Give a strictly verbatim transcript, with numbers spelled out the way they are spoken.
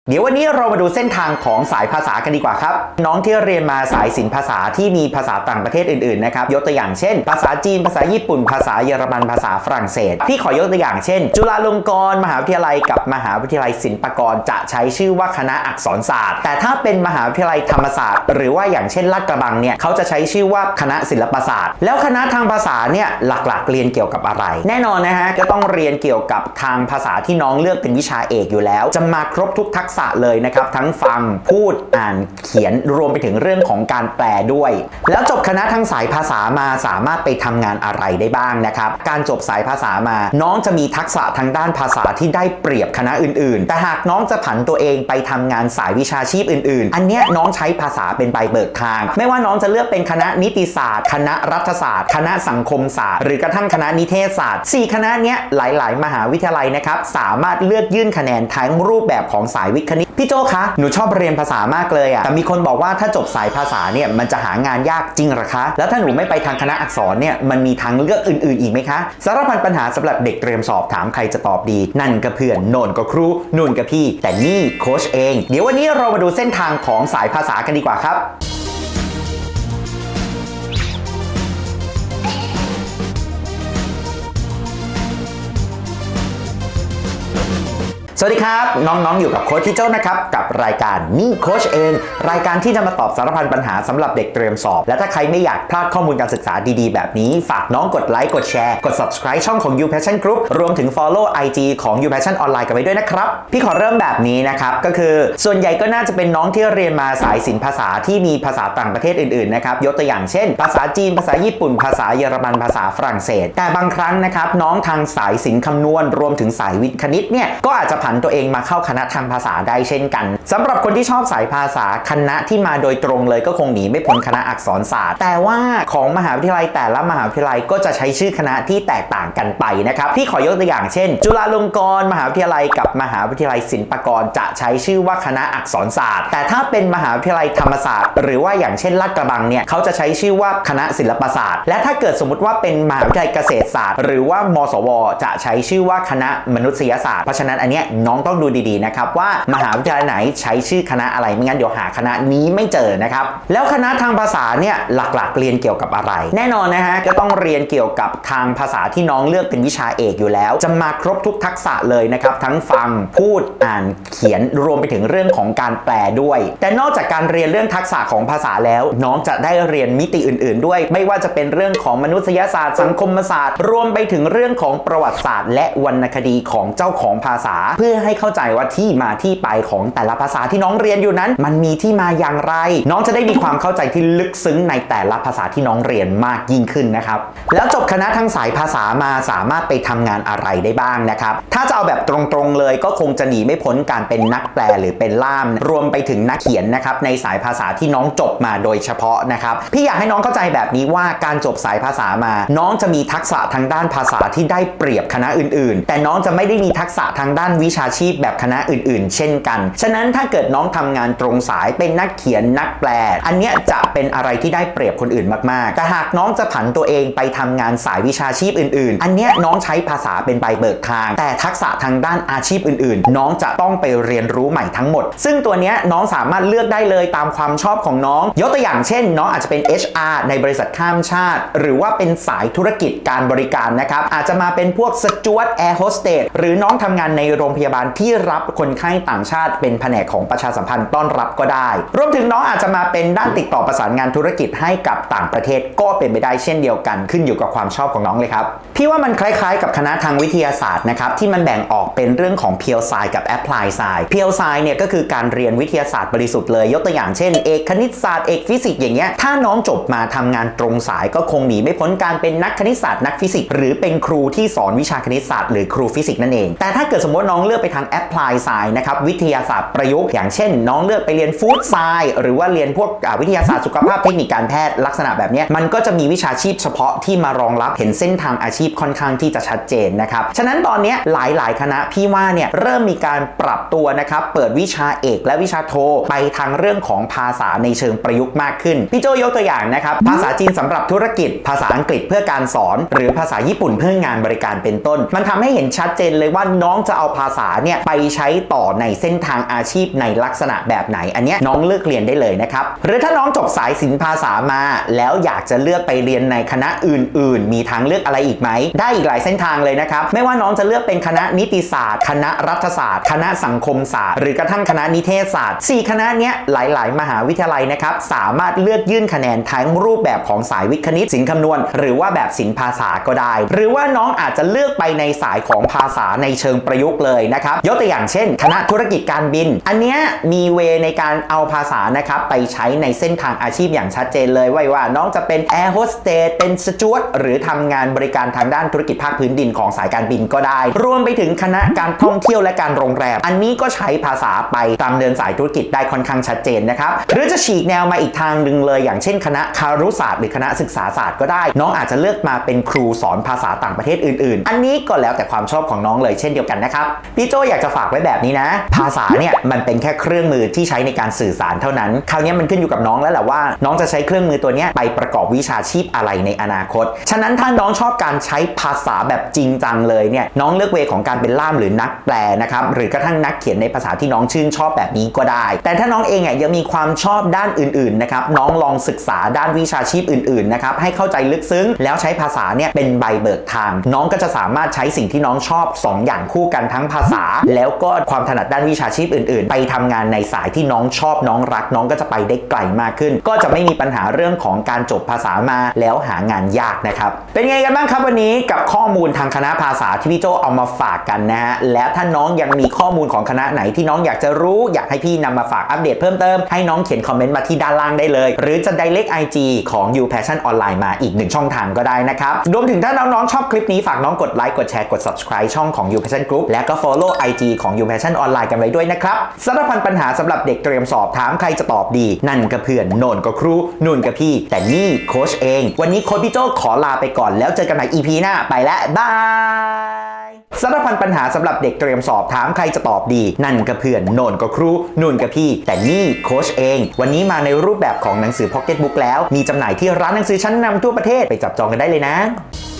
เดี๋ยววันนี้เรามาดูเส้นทางของสายภาษากันดีกว่าครับน้องที่เรียนมาสายศิลป์ภาษาที่มีภาษาต่างประเทศอื่นๆนะครับยกตัวอย่างเช่นภาษาจีนภาษาญี่ปุ่นภาษาเยอรมันภาษาฝรั่งเศสพี่ขอยกตัวอย่างเช่นจุฬาลงกรณ์มหาวิทยาลัยกับมหาวิทยาลัยศิลปากรจะใช้ชื่อว่าคณะอักษรศาสตร์แต่ถ้าเป็นมหาวิทยาลัยธรรมศาสตร์หรือว่าอย่างเช่นลาดกระบังเนี่ยเขาจะใช้ชื่อว่าคณะศิลปศาสตร์แล้วคณะทางภาษาเนี่ยหลักๆเรียนเกี่ยวกับอะไรแน่นอนนะฮะก็ต้องเรียนเกี่ยวกับทางภาษาที่น้องเลือกเป็นวิชาเอกอยู่แล้วจะมาครบทุกทักษะเลยนะครับทั้งฟังพูดอ่านเขียนรวมไปถึงเรื่องของการแปลด้วยแล้วจบคณะทางสายภาษามาสามารถไปทำงานอะไรได้บ้างนะครับการจบสายภาษามาน้องจะมีทักษะทางด้านภาษาที่ได้เปรียบคณะอื่นๆแต่หากน้องจะผันตัวเองไปทำงานสายวิชาชีพอื่นๆอันเนี้ยน้องใช้ภาษาเป็นใบเบิกทางไม่ว่าน้องจะเลือกเป็นคณะนิติศาสตร์คณะรัฐศาสตร์คณะสังคมศาสตร์หรือกระทั่งคณะนิเทศศาสตร์สี่คณะเนี้ยหลายๆมหาวิทยาลัยนะครับสามารถเลือกยื่นคะแนนทั้งรูปแบบของสายวิทย์คณิตพี่โจคะหนูชอบเรียนภาษามากเลยอะแต่มีคนบอกว่าถ้าจบสายภาษาเนี่ยมันจะหางานยากจริงหรอคะแล้วถ้าหนูไม่ไปทางคณะอักษรเนี่ยมันมีทางเลือกอื่นๆอีกไหมคะสารพันปัญหาสำหรับเด็กเตรียมสอบถามใครจะตอบดีนั่นก็เพื่อนโน่นก็ครูนู่นก็พี่แต่นี่โค้ชเองเดี๋ยววันนี้เรามาดูเส้นทางของสายภาษากันดีกว่าครับสวัสดีครับน้องๆอยู่กับโค้ชพี่โจ้นะครับกับรายการนี่โค้ชเองรายการที่จะมาตอบสารพันปัญหาสำหรับเด็กเตรียมสอบและถ้าใครไม่อยากพลาดข้อมูลการศึกษาดีๆแบบนี้ฝากน้องกดไลค์กดแชร์กด Subscribe ช่องของ You Passion Group รวมถึง Follow ไอ จี ของ You Passion ออนไลน์กันไว้ด้วยนะครับพี่ขอเริ่มแบบนี้นะครับก็คือส่วนใหญ่ก็น่าจะเป็นน้องที่เรียนมาสายศิลป์ภาษาที่มีภาษาต่างประเทศอื่นๆนะครับยกตัวอย่างเช่นภาษาจีนภาษาญี่ปุ่นภาษาเยอรมันภาษาฝรั่งเศสแต่บางครั้งนะครับน้องทางสายศิลป์คำนวณรวมถึงสายวิทย์คณิตเนี่ยก็อาจจะผันตัวเองมาเข้าคณะทางภาษาได้เช่นกันสำหรับคนที่ชอบสายภาษาคณะที่มาโดยตรงเลยก็คงหนีไม่พ้นคณะอักษรศาสตร์แต่ว่าของมหาวิทยาลัยแต่ละมหาวิทยาลัยก็จะใช้ชื่อคณะที่แตกต่างกันไปนะครับพี่ขอยกตัวอย่างเช่นจุฬาลงกรณ์มหาวิทยาลัยกับมหาวิทยาลัยศิลปากรจะใช้ชื่อว่าคณะอักษรศาสตร์แต่ถ้าเป็นมหาวิทยาลัยธรรมศาสตร์หรือว่าอย่างเช่นลาดกระบังเนี่ยเขาจะใช้ชื่อว่าคณะศิลปศาสตร์และถ้าเกิดสมมติว่าเป็นมหาวิทยาลัยเกษตรศาสตร์หรือว่ามสวจะใช้ชื่อว่าคณะมนุษยศาสตร์เพราะฉะนั้นอันเนี้ยน้องต้องดูดีๆนะครับว่ามหาวิทยาลัยไหนใช้ชื่อคณะอะไรไม่งั้นเดี๋ยวหาคณะนี้ไม่เจอนะครับแล้วคณะทางภาษาเนี่ยหลักๆเรียนเกี่ยวกับอะไรแน่นอนนะฮะก็ต้องเรียนเกี่ยวกับทางภาษาที่น้องเลือกเป็นวิชาเอกอยู่แล้วจะมาครบทุกทักษะเลยนะครับทั้งฟังพูดอ่านเขียนรวมไปถึงเรื่องของการแปลด้วยแต่นอกจากการเรียนเรื่องทักษะของภาษาแล้วน้องจะได้เรียนมิติอื่นๆด้วยไม่ว่าจะเป็นเรื่องของมนุษยศาสตร์สังคมศาสตร์รวมไปถึงเรื่องของประวัติศาสตร์และวรรณคดีของเจ้าของภาษาเพื่อให้เข้าใจว่าที่มาที่ไปของแต่ละภาษาที่น้องเรียนอยู่นั้นมันมีที่มาอย่างไรน้องจะได้มีความเข้าใจที่ลึกซึ้งในแต่ละภาษาที่น้องเรียนมากยิ่งขึ้นนะครับแล้วจบคณะทางสายภาษามาสามารถไปทำงานอะไรได้บ้างนะครับถ้าจะเอาแบบตรงๆเลยก็คงจะหนีไม่พ้นการเป็นนักแปลหรือเป็นล่ามรวมไปถึงนักเขียนนะครับในสายภาษาที่น้องจบมาโดยเฉพาะนะครับพี่อยากให้น้องเข้าใจแบบนี้ว่าการจบสายภาษามาน้องจะมีทักษะทางด้านภาษาที่ได้เปรียบคณะอื่นๆแต่น้องจะไม่ได้มีทักษะทางด้านวิชาชีพแบบคณะอื่นๆเช่นกันฉะนั้นถ้าเกิดน้องทำงานตรงสายเป็นนักเขียนนักแปลอันเนี้ยจะเป็นอะไรที่ได้เปรียบคนอื่นมากๆแต่หากน้องจะผันตัวเองไปทำงานสายวิชาชีพอื่นๆอันเนี้ยน้องใช้ภาษาเป็นใบเบิกทางแต่ทักษะทางด้านอาชีพอื่นๆน้องจะต้องไปเรียนรู้ใหม่ทั้งหมดซึ่งตัวเนี้ยน้องสามารถเลือกได้เลยตามความชอบของน้องยกตัวอย่างเช่นน้องอาจจะเป็น เอช อาร์ ในบริษัทข้ามชาติหรือว่าเป็นสายธุรกิจการบริการนะครับอาจจะมาเป็นพวกสจ๊วตแอร์โฮสเตสหรือน้องทำงานในโรงพยาบาลที่รับคนไข้ต่างชาติเป็นแผนกของประชาสัมพันธ์ต้อนรับก็ได้รวมถึงน้องอาจจะมาเป็นด้านติดต่อประสานงานธุรกิจให้กับต่างประเทศก็เป็นไปได้เช่นเดียวกันขึ้นอยู่กับความชอบของน้องเลยครับพี่ว่ามันคล้ายๆกับคณะทางวิทยาศาสตร์นะครับที่มันแบ่งออกเป็นเรื่องของ Pure Science กับ Applied Science Pure Science เนี่ยก็คือการเรียนวิทยาศาสตร์บริสุทธิ์เลยยกตัวอย่างเช่นเอกคณิตศาสตร์เอกฟิสิกส์อย่างเงี้ยถ้าน้องจบมาทำงานตรงสายก็คงหนีไม่พ้นการเป็นนักคณิตศาสตร์นักฟิสิกส์หรือเป็นครูที่สอนวิชาคณิตศาสตร์หรือครูฟิสิกส์นั่นเองแต่ถ้าเกิดสมมติน้องเลือกไปทาง Applied Science นะครับวิทยาศาสตร์ประยุกต์อย่างเช่นน้องเลือกไปเรียน Food Science หรือว่าเรียนพวกวิทยาศาสตร์สุขภาพเทคนิคการแพทย์ลักษณะแบบนี้มันก็จะมีวิชาชีพเฉพาะที่มารองรับเห็นเส้นทางอาชีพค่อนข้างที่จะชัดเจนนะครับฉะนั้นตอนนี้หลายๆคณะพี่ว่าเนี่ยเริ่มมีการปรับตัวนะครับเปิดวิชาเอกและวิชาโทไปทางเรื่องของภาษาในเชิงประยุกต์มากขึ้นพี่โจยกตัวอย่างนะครับภาษาจีนสำหรับธุรกิจภาษาอังกฤษเพื่อการสอนหรือภาษาญี่ปุ่นเพื่องานบริการเป็นต้นมันทำให้เห็นชัดเจนเลยว่าน้องจะเอาภาษาาเนี่ยไปใช้ต่อในเส้นทางอาชีพในลักษณะแบบไหนอันนี้น้องเลือกเรียนได้เลยนะครับหรือถ้าน้องจบสายศิลปภาษามาแล้วอยากจะเลือกไปเรียนในคณะอื่นๆมีทางเลือกอะไรอีกไหมได้อีกหลายเส้นทางเลยนะครับไม่ว่าน้องจะเลือกเป็นคณะนิติศาสตร์คณะรัฐศาสตร์คณะสังคมศาสตร์หรือกระทั่งคณะนิเทศศาสตร์สี่คณะเนี้ยหลายๆมหาวิทยาลัยนะครับสามารถเลือกยื่นคะแนนทั้งรูปแบบของสายวิทย์คณิตศิลป์คำนวณหรือว่าแบบศิลปภาษาก็ได้หรือว่าน้องอาจจะเลือกไปในสายของภาษาในเชิงประยุกต์เลยนะครับยกตัวอย่างเช่นคณะธุรกิจการบินอันเนี้ยมีเวในการเอาภาษานะครับไปใช้ในเส้นทางอาชีพอย่างชัดเจนเลยว่าว่าน้องจะเป็นแอร์โฮสเตสเป็นสจ๊วตหรือทำงานบริการทางด้านธุรกิจภาคพื้นดินของสายการบินก็ได้รวมไปถึงคณะการท่องเที่ยวและการโรงแรมอันนี้ก็ใช้ภาษาไปตามเดินสายธุรกิจได้ค่อนข้างชัดเจนนะครับหรือจะฉีกแนวมาอีกทางหนึ่งเลยอย่างเช่นคณะคารุศาสตร์หรือคณะศึกษาศาสตร์ก็ได้น้องอาจจะเลือกมาเป็นครูสอนภาษาต่างประเทศอื่นๆอันนี้ก็แล้วแต่ความชอบของน้องเลยเช่นเดียวกันนะครับพี่โจอยากจะฝากไว้แบบนี้นะภาษาเนี่ยมันเป็นแค่เครื่องมือที่ใช้ในการสื่อสารเท่านั้นคราวนี้มันขึ้นอยู่กับน้องแล้วแหละว่าน้องจะใช้เครื่องมือตัวนี้ไปประกอบวิชาชีพอะไรในอนาคตฉะนั้นถ้าน้องชอบการใช้ภาษาแบบจริงจังเลยเนี่ยน้องเลือกเวของการเป็นล่ามหรือนักแปลนะครับหรือกระทั่งนักเขียนในภาษาที่น้องชื่นชอบแบบนี้ก็ได้แต่ถ้าน้องเองอ่ะยังมีความชอบด้านอื่นๆนะครับน้องลองศึกษาด้านวิชาชีพอื่นๆนะครับให้เข้าใจลึกซึ้งแล้วใช้ภาษาเนี่ยเป็นใบเบิกทางน้องก็จะสามารถใช้สิ่งที่น้องชอบสองอย่างคู่กันทั้งภาษาแล้วก็ความถนัดด้านวิชาชีพอื่นๆไปทำงานในสายที่น้องชอบน้องรักน้องก็จะไปได้ไกลมากขึ้นก็จะไม่มีปัญหาเรื่องของการจบภาษามาแล้วหางานยากนะครับเป็นไงกันบ้างครับวันนี้กับข้อมูลทางคณะภาษาที่พี่โจเอามาฝากกันนะฮะแล้วถ้าน้องยังมีข้อมูลของคณะไหนที่น้องอยากจะรู้อยากให้พี่นำมาฝากอัปเดตเพิ่มเติมให้น้องเขียนคอมเมนต์มาที่ด้านล่างได้เลยหรือจะ Direct ไอ จี ของ You Passion Online มาอีกหนึ่งช่องทางก็ได้นะครับรวมถึงถ้าน้องๆชอบคลิปนี้ฝากน้องกดไลค์กดแชร์กด Subscribe ช่องของ You Passion Group และก็ Follow ไอ จี ของ You Passion Online กันไว้ด้วยนะครับสารพันปัญหาสำหรับเด็กเตรียมสอบถามใครจะตอบดีนั่นก็เพื่อนโน่นก็ครูนู่นก็พี่แต่นี่โค้ชเองวันนี้โค้ชพี่โจขอลาไปก่อนแล้วเจอกันใหม่ อี พี หน้าไปแล้วบายสารพันปัญหาสำหรับเด็กเตรียมสอบถามใครจะตอบดีนั่นก็เพื่อนโน่นก็ครูนู่นก็พี่แต่นี่โค้ชเองวันนี้มาในรูปแบบของหนังสือพ็อกเก็ตบุ๊กแล้วมีจำหน่ายที่ร้านหนังสือชั้นนำทั่วประเทศไปจับจองกันได้เลยนะ